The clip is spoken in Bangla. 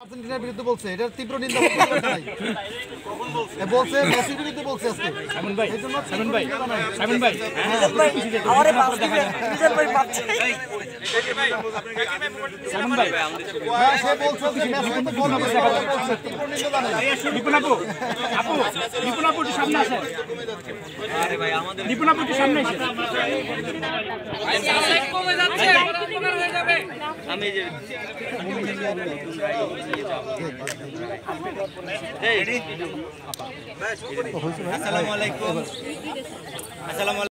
আর্জেন্টিনার বিরুদ্ধে বলছে, এটার তীব্র নিন্দা বলছে, মেসির বিরুদ্ধে বলছে আজকে। সামিন ভাই, সামিন ভাই, আমারে পাস দিবে নিজের ভাই পাচ্ছে। সামিন ভাই, হ্যাঁ, সে বলছে যে মেসির তো গোল মিস করে বলছে, তীব্র নিন্দা জানাই। নিপুণ আপু, নিপুণ আপু একটু সামনে আসেন। আরে ভাই আমাদের নিপুণ আপু একটু সামনে আসেন। কমে যাচ্ছে, কমে হয়ে যাবে। আমি যে আসসালামু আলাইকুম। আসসালামু